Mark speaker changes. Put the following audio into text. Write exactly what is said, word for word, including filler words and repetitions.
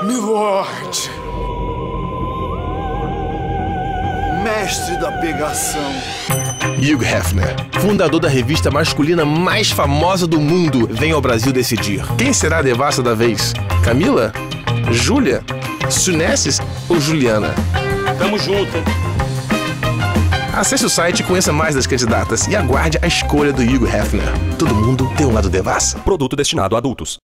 Speaker 1: Milord. Mestre da pegação.
Speaker 2: Hugh Hefner, fundador da revista masculina mais famosa do mundo, vem ao Brasil decidir. Quem será a devassa da vez? Camila? Júlia? Sunesses ou Juliana?
Speaker 3: Tamo junto, hein?
Speaker 2: Acesse o site e conheça mais das candidatas e aguarde a escolha do Hugh Hefner. Todo mundo tem um lado devassa.
Speaker 4: Produto destinado a adultos.